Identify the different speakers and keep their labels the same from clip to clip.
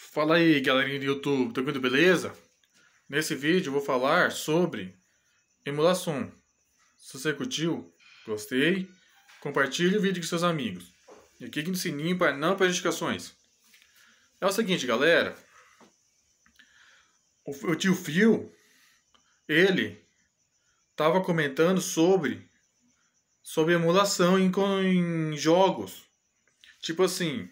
Speaker 1: Fala aí, galerinha do YouTube, tudo beleza? Nesse vídeo eu vou falar sobre emulação. Se você curtiu, gostei, compartilhe o vídeo com seus amigos. E clique no sininho para não perder notificações. É o seguinte, galera. O tio Phil, ele estava comentando sobre emulação em jogos. Tipo assim...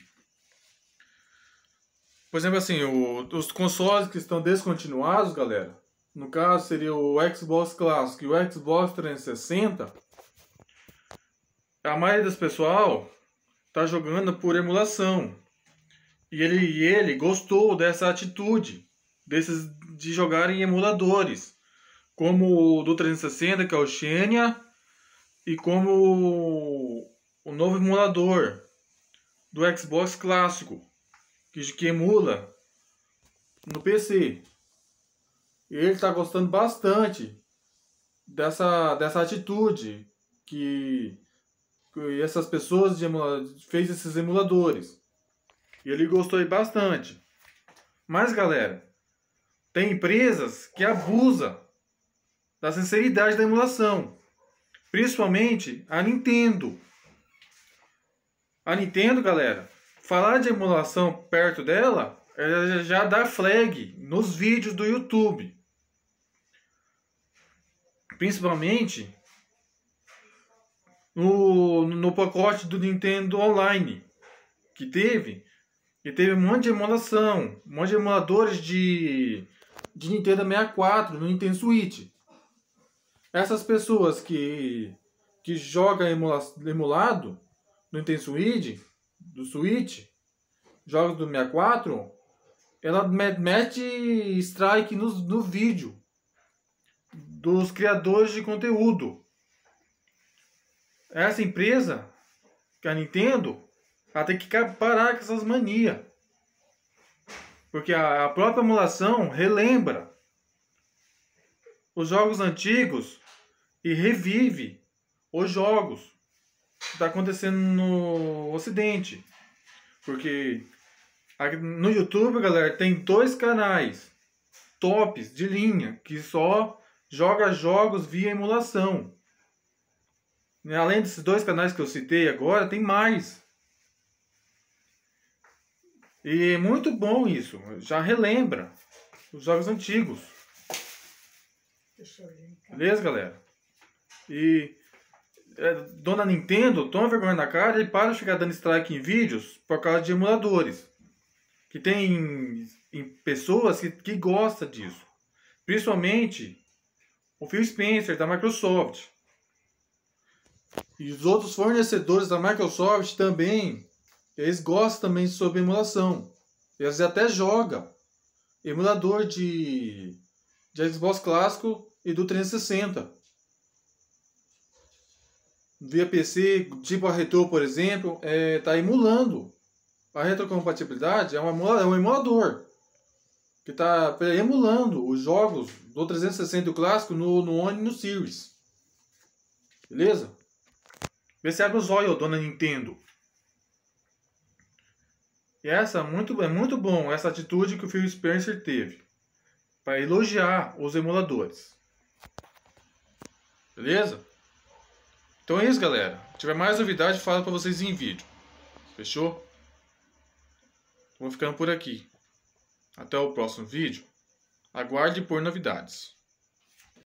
Speaker 1: Por exemplo, assim, os consoles que estão descontinuados, galera, no caso seria o Xbox Clássico e o Xbox 360, a maioria das pessoal tá jogando por emulação. E ele gostou dessa atitude, de jogar em emuladores, como o do 360, que é o Xenia, e como o novo emulador do Xbox Clássico, que emula no PC. E ele está gostando bastante dessa atitude que essas pessoas fez esses emuladores. E ele gostou bastante. Mas, galera, tem empresas que abusam da sinceridade da emulação. Principalmente a Nintendo. A Nintendo, galera, falar de emulação perto dela, ela já dá flag nos vídeos do YouTube. Principalmente no pacote do Nintendo Online. Que teve um monte de emulação, um monte de emuladores de Nintendo 64, no Nintendo Switch. Essas pessoas que jogam emulado no Nintendo Switch, do Switch, jogos do 64, ela mete strike no vídeo dos criadores de conteúdo. Essa empresa, que é a Nintendo, ela tem que parar com essas manias. Porque a própria emulação relembra os jogos antigos e revive os jogos que está acontecendo no Ocidente. Porque no YouTube, galera, tem 2 canais tops de linha que só joga jogos via emulação. E além desses 2 canais que eu citei agora, tem mais. E é muito bom isso. Já relembra os jogos antigos. Beleza, galera? E Dona Nintendo toma vergonha na cara e para de ficar dando strike em vídeos por causa de emuladores. Que tem pessoas que gostam disso. Principalmente o Phil Spencer da Microsoft. E os outros fornecedores da Microsoft também, eles gostam também sobre emulação. Eles até jogam emulador de Xbox Clássico e do 360. Via PC, tipo a Retro, por exemplo, está emulando. A retrocompatibilidade é um emulador que está emulando os jogos do 360 e o clássico no One e no Series. Beleza? Vê se abre os olhos, dona Nintendo. E é muito bom essa atitude que o Phil Spencer teve para elogiar os emuladores. Beleza? Então é isso, galera. Se tiver mais novidade, falo para vocês em vídeo. Fechou? Vou ficando por aqui. Até o próximo vídeo. Aguarde por novidades.